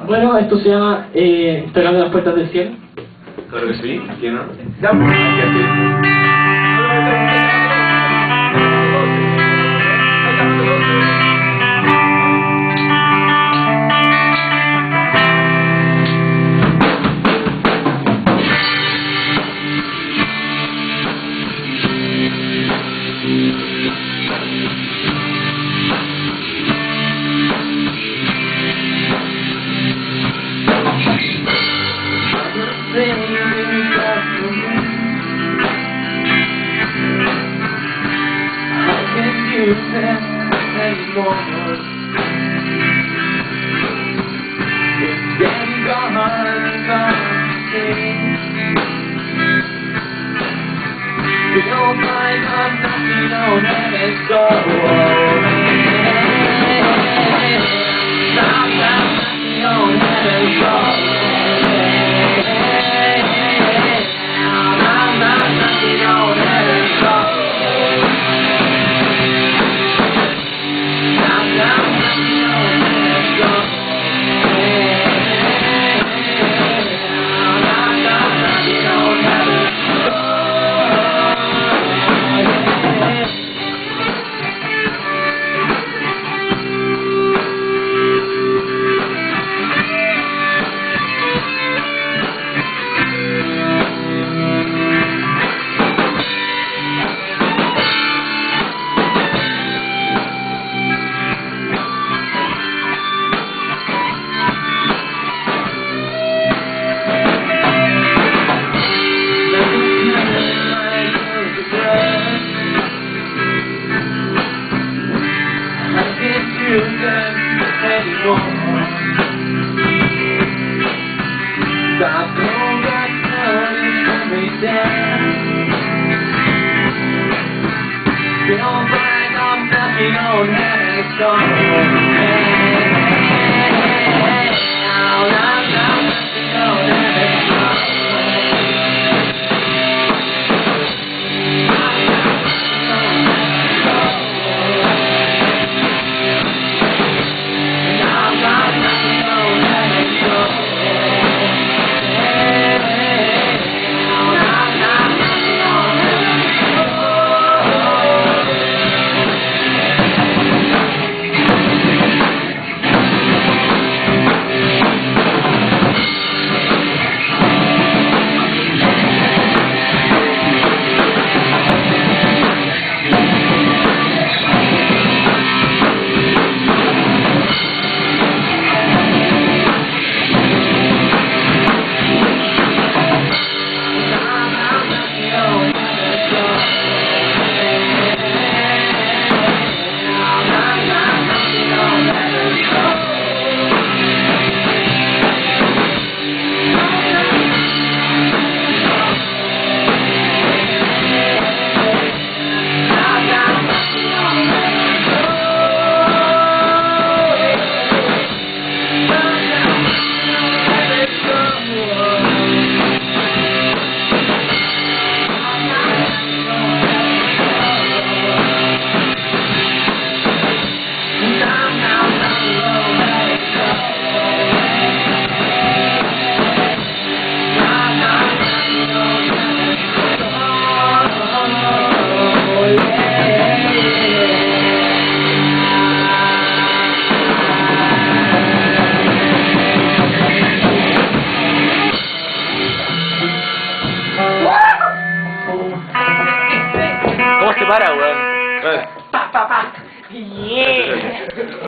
Bueno, esto se llama Tocando las puertas del cielo. Claro que sí, ¿quién no? Ya, pues, hay que hacer. Feel like I'm knocking on heaven's door. I'm knocking on heaven's door. I'm knocking on heaven's door. I'm knocking on heaven's door. I'm knocking on heaven's door. Feels like I'm knocking on heaven's door. I'm knocking on heaven's door. ¿Cómo se para, weón? Pa, pa, pa. Yeah.